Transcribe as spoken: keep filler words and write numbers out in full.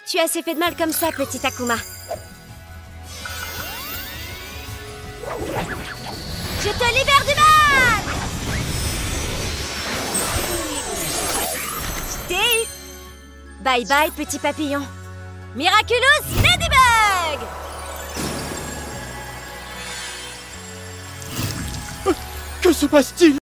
Tu as assez fait de mal comme ça, petit Takuma. Je te libère du mal! Je t'ai eu! Bye bye, petit papillon. Miraculous Ladybug! Que se passe-t-il?